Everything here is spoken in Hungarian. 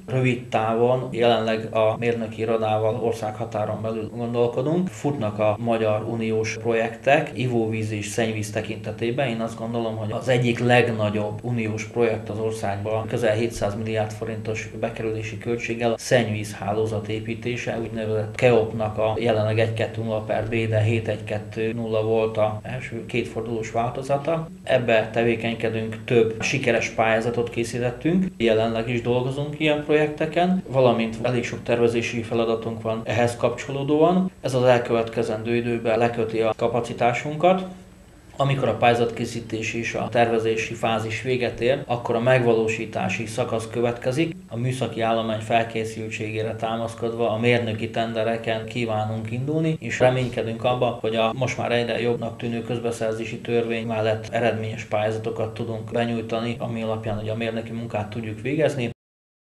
Rövid távon jelenleg a mérnöki irodával országhatáron belül gondolkodunk. Futnak a Magyar Uniós projektek ivóvíz és szennyvíz tekintetében. Én azt gondolom, hogy az egyik legnagyobb uniós projekt az országban közel 700 milliárd forintos bekerülési költséggel a szennyvízhálózat építése, úgynevezett KEOP-nak a jelenleg 1.2.0/B, de 7.1.2.0 volt az első kétfordulós változata. Ebbe tevékenykedünk, több sikeres pályázatot készítettünk, jelenleg is dolgozunk ilyen projekteken, valamint elég sok tervezési feladatunk van ehhez kapcsolódóan. Ez az elkövetkezendő időben leköti a kapacitásunkat. Amikor a pályázatkészítés és a tervezési fázis véget ér, akkor a megvalósítási szakasz következik. A műszaki állomány felkészültségére támaszkodva a mérnöki tendereken kívánunk indulni, és reménykedünk abba, hogy a most már egyre jobbnak tűnő közbeszerzési törvény mellett eredményes pályázatokat tudunk benyújtani, ami alapján hogy a mérnöki munkát tudjuk végezni.